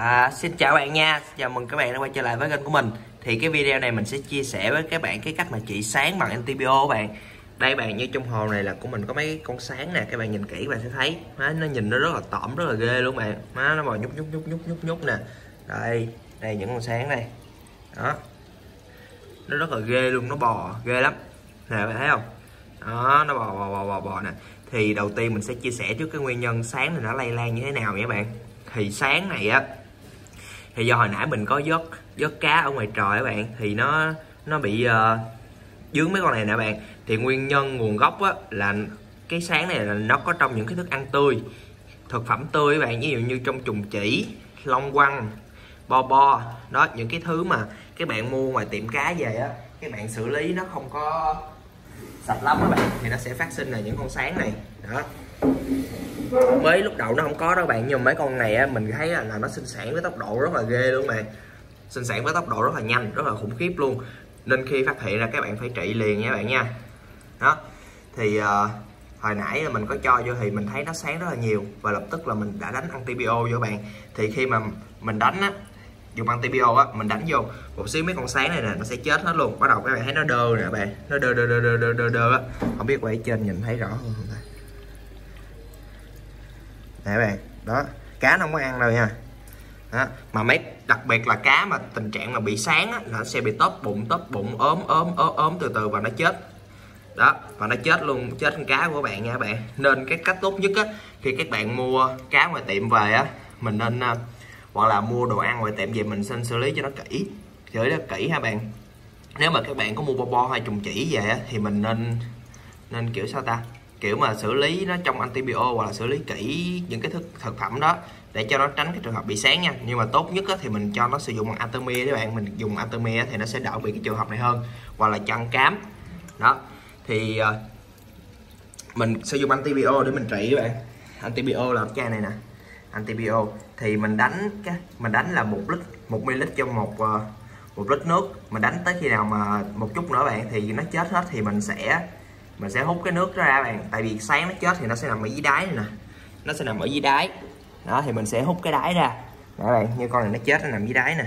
Xin chào bạn nha, chào mừng các bạn đã quay trở lại với kênh của mình. Thì cái video này mình sẽ chia sẻ với các bạn cái cách mà trị sáng bằng NTPO các bạn. Đây bạn, như trong hồ này là của mình có mấy con sáng nè, các bạn nhìn kỹ các bạn sẽ thấy nó nhìn nó rất là tỏm, rất là ghê luôn bạn. Nó bò nhúc nè. Đây những con sáng đây. Đó. Nó rất là ghê luôn, nó bò ghê lắm. Nè bạn thấy không? Đó, nó bò nè. Thì đầu tiên mình sẽ chia sẻ trước cái nguyên nhân sáng này nó lây lan như thế nào nha các bạn. Thì sáng này á, thì do hồi nãy mình có vớt cá ở ngoài trời các bạn, thì nó bị dướng mấy con này nè bạn. Thì nguyên nhân nguồn gốc á là cái sáng này là nó có trong những cái thức ăn tươi, thực phẩm tươi các bạn, ví dụ như trong trùng chỉ, long quăng, bo đó, những cái thứ mà các bạn mua ngoài tiệm cá về á, các bạn xử lý nó không có sạch lắm các bạn, thì nó sẽ phát sinh là những con sáng này đó. Mới lúc đầu nó không có đâu bạn, nhưng mà mấy con này á, mình thấy là nó sinh sản với tốc độ rất là ghê luôn bạn, sinh sản với tốc độ rất là nhanh, rất là khủng khiếp luôn. Nên khi phát hiện ra các bạn phải trị liền nha bạn nha. Đó thì hồi nãy mình có cho vô thì mình thấy nó sáng rất là nhiều, và lập tức là mình đã đánh NTPO vô bạn. Thì khi mà mình đánh á, dùng NTPO á, mình đánh vô một xíu mấy con sáng này nè nó sẽ chết hết luôn. Bắt đầu các bạn thấy nó đơ nè bạn, nó đơ á, không biết quay trên nhìn thấy rõ không ta. Nè bạn, đó, cá nó không có ăn đâu nha. Đó. Mà mấy đặc biệt là cá mà tình trạng mà bị sáng á, nó sẽ bị tóp bụng ốm từ và nó chết. Đó, và nó chết luôn, chết con cá của các bạn nha các bạn. Nên cái cách tốt nhất á, khi các bạn mua cá ngoài tiệm về á, mình nên hoặc là mua đồ ăn ngoài tiệm về, mình xin xử lý cho nó kỹ, xử lý nó kỹ ha bạn. Nếu mà các bạn có mua bo hay trùng chỉ về á, thì mình nên kiểu sao ta, kiểu mà xử lý nó trong NTPO, hoặc là xử lý kỹ những cái thực phẩm đó để cho nó tránh cái trường hợp bị sáng nha. Nhưng mà tốt nhất á, thì mình cho nó sử dụng bằng Artemia các bạn, mình dùng Artemia thì nó sẽ đỡ bị cái trường hợp này hơn, hoặc là cho ăn cám đó. Thì mình sử dụng NTPO để mình trị các bạn. NTPO là chai này nè, NTPO thì mình đánh là 1 ml trong một lít nước. Mình đánh tới khi nào mà một chút nữa bạn thì nó chết hết, thì mình sẽ hút cái nước đó ra bạn. Tại vì sáng nó chết thì nó sẽ nằm ở dưới đáy này nè, nó sẽ nằm ở dưới đáy đó, thì mình sẽ hút cái đáy ra đó bạn. Như con này nó chết, nó nằm dưới đáy nè,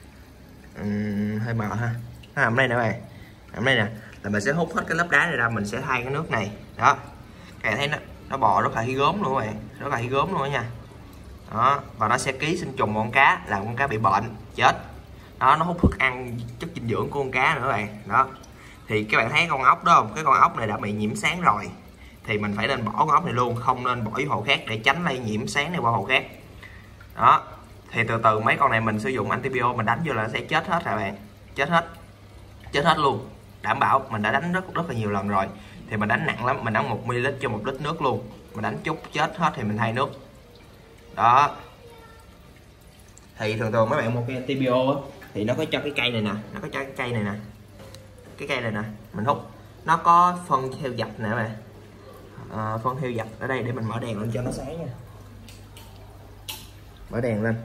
hơi mờ ha, nó nằm đây nè bạn, nằm đây nè, là mình sẽ hút hết cái lớp đáy này ra, mình sẽ thay cái nước này đó. Các bạn thấy nó bò rất là hi gớm luôn các bạn, rất là hi gớm luôn đó nha. Đó, và nó sẽ ký sinh trùng con cá, làm con cá bị bệnh chết đó. Nó hút thức ăn, chất dinh dưỡng của con cá nữa các bạn đó. Thì các bạn thấy con ốc đó không, cái con ốc này đã bị nhiễm sáng rồi, thì mình phải nên bỏ con ốc này luôn, không nên bỏ vô hồ khác để tránh lây nhiễm sáng này qua hồ khác đó. Thì từ từ mấy con này mình sử dụng NTPO mình đánh vô là nó sẽ chết hết rồi bạn, chết hết luôn, đảm bảo. Mình đã đánh rất là nhiều lần rồi, thì mình đánh nặng lắm, mình đánh 1 ml cho 1 lít nước luôn, mình đánh chút chết hết thì mình thay nước đó. Thì thường mấy bạn mua cái NTPO á, thì nó có cho cái cây này nè, cái cây này nè, mình hút nó có phân theo dập nè các bạn. Phân theo dập ở đây, để mình mở đèn lên cho nó sáng nha, mở đèn lên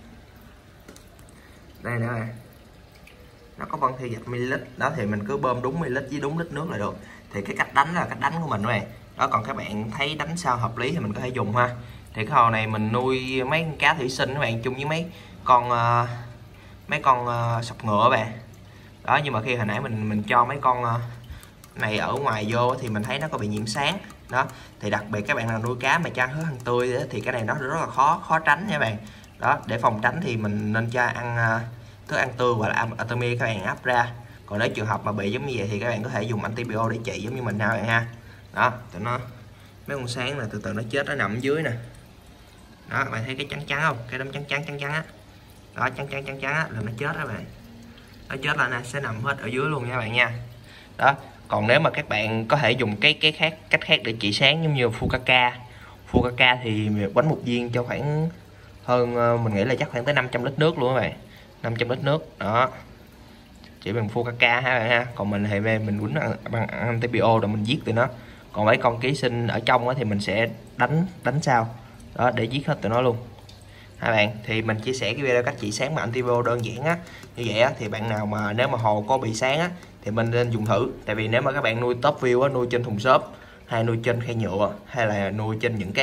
đây nè, nó có phân theo dập ml đó, thì mình cứ bơm đúng ml với đúng lít nước là được. Thì cái cách đánh là cách đánh của mình các bạn đó. Còn các bạn thấy đánh sao hợp lý thì mình có thể dùng ha. Thì cái hồ này mình nuôi mấy con cá thủy sinh các bạn, chung với mấy con sọc ngựa các bạn đó. Nhưng mà khi hồi nãy mình cho mấy con này ở ngoài vô thì mình thấy nó có bị nhiễm sáng đó. Thì đặc biệt các bạn nào nuôi cá mà cho thức ăn tươi đó, thì cái này nó rất là khó tránh nha các bạn đó. Để phòng tránh thì mình nên cho ăn thức ăn tươi, hoặc là Artemia các bạn áp ra. Còn nếu trường hợp mà bị giống như vậy thì các bạn có thể dùng NTPO để trị giống như mình nào bạn ha. Đó, tụi nó mấy con sáng là từ từ nó chết, nó nằm ở dưới nè đó. Bạn thấy cái trắng không, cái đống trắng á đó, trắng á là nó chết đó bạn, nó chết là nó sẽ nằm hết ở dưới luôn nha bạn nha. Đó, còn nếu mà các bạn có thể dùng cách khác để trị sáng, giống như Fukaka thì bánh một viên cho khoảng hơn, mình nghĩ là chắc khoảng tới 500 lít nước luôn các bạn, 500 lít nước đó, chỉ bằng Fukaka ha bạn ha. Còn mình thì mình quýnh bằng NTPO rồi mình giết tụi nó. Còn mấy con ký sinh ở trong thì mình sẽ đánh sao đó để giết hết tụi nó luôn hai bạn. Thì mình chia sẻ cái video cách trị sáng bằng NTPO đơn giản á, như vậy á. Thì bạn nào mà nếu mà hồ có bị sáng á thì mình nên dùng thử. Tại vì nếu mà các bạn nuôi top view á, nuôi trên thùng xốp, hay nuôi trên khay nhựa, hay là nuôi trên những cái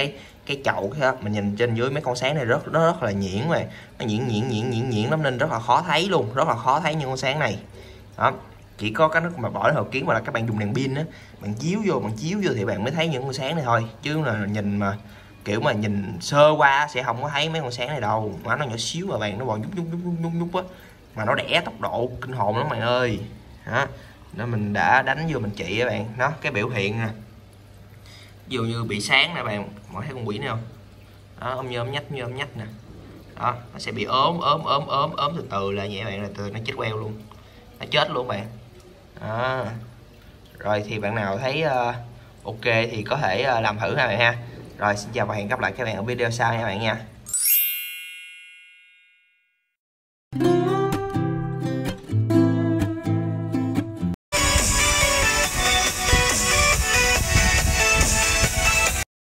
cái chậu đó, mình nhìn trên dưới mấy con sáng này nó rất là nhuyễn mà nó nhuyễn lắm nên rất là khó thấy luôn, rất là khó thấy những con sáng này. Đó, chỉ có cái mà bỏ lên hợp kiến mà là các bạn dùng đèn pin á, bạn chiếu vô thì bạn mới thấy những con sáng này thôi, chứ là nhìn mà kiểu mà nhìn sơ qua sẽ không có thấy mấy con sáng này đâu, mà nó nhỏ xíu mà bạn, nó còn nhúc á, mà nó đẻ tốc độ kinh hồn lắm bạn ơi. Đó, nó mình đã đánh vô mình trị các bạn, nó cái biểu hiện nè, ví dụ như bị sáng nè bạn, mọi thấy con quỷ này không, đó, ôm nhách nè, đó nó sẽ bị ốm từ từ là vậy bạn, là từ nó chết queo luôn, nó chết luôn bạn. Đó. Rồi thì bạn nào thấy ok thì có thể làm thử ha bạn ha. Rồi xin chào và hẹn gặp lại các bạn ở video sau nha bạn nha.